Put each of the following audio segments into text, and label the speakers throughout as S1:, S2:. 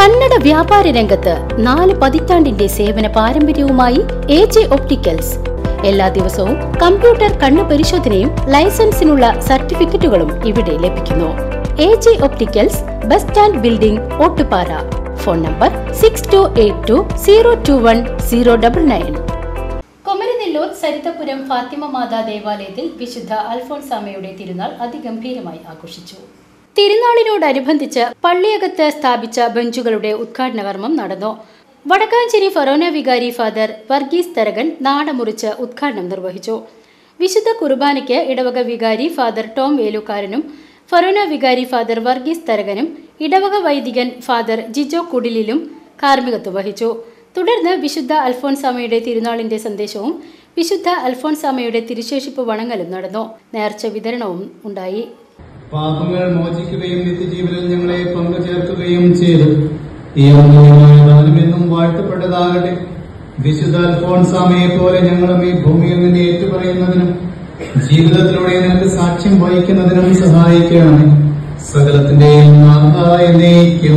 S1: കന്നഡ വ്യാപാര രംഗത്ത് 4 പതിറ്റാണ്ടിന്റെ സേവന പാരമ്പര്യവുമായി AJ ഒപ്റ്റിക്കൽസ്. എല്ലാ ദിവസവും കമ്പ്യൂട്ടർ കണ്ണു പരിശോധനയും ലൈസൻസിനുള്ള സർട്ടിഫിക്കറ്റുകളും ഇവിടെ ലഭിക്കുന്നു. AJ opticals, bus stand building, Ottupara. Phone number 6282021099. Komaranellur Sarithapuram Fatima Matha ദേവാലയത്തിൽ വിശുദ്ധ അൽഫോൻസാമയുടെ തിരുനാൾ അതിഗംഭീരമായി ആഘോഷിച്ചു. തിരുനാളിനോടനുബന്ധിച്ച് പള്ളിയകത്ത് സ്ഥാപിച്ച ബെഞ്ചുകളുടെ ഉദ്ഘാടന കർമ്മം നടന്നു. വടക്കാഞ്ചേരി ഫൊറോന വികാരി ഫാദർ വർഗീസ് തരകൻ നാടമുറിച്ച് ഉദ്ഘാടനം നിർവഹിച്ചു. വിശുദ്ധ കുർബാനയ്ക്ക് ഇടവക വികാരി ഫാദർ ടോം വേലുക്കാരനും ഫൊറോന വികാരി ഫാദർ വർഗീസ് തരകനും ഇടവക വൈദികൻ ഫാദർ ജിജോ കുടിലിലും കാർമ്മികത്വം വഹിച്ചു. തുടർന്ന് വിശുദ്ധ അൽഫോൻസാമയുടെ തിരുനാളിന്റെ സന്ദേശവും വിശുദ്ധ അൽഫോൻസാമയുടെ തിരുശേഷിപ്പ് വണങ്ങലും നടന്നു. നേർച്ച വിതരണവും ഉണ്ടായി.
S2: പാപങ്ങൾ മോചിക്കുകയും നിത്യജീവനിൽ ഞങ്ങളെ പങ്കുചേർക്കുകയും ചെയ്തു. ഈ അമൂല്യമായ ദാനം എന്നും വാഴ്ത്തപ്പെട്ടതാകട്ടെ. വിശുദ്ധ അൽഫോൻസാമയെ പോലെ ഞങ്ങളും ഈ ഭൂമിയിൽ നിന്ന് ഏറ്റുപറയുന്നതിനും ജീവിതത്തിലൂടെ ഞങ്ങൾക്ക് സാക്ഷ്യം വഹിക്കുന്നതിനും സഹായിക്കണമേ. സകലത്തിന്റെയും നാഥായ എന്നേക്കും.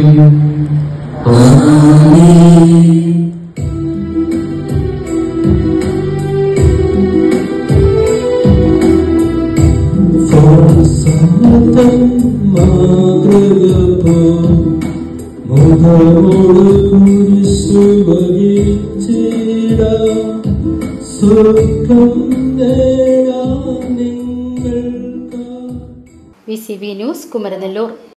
S1: VCV news, Kumaranellur.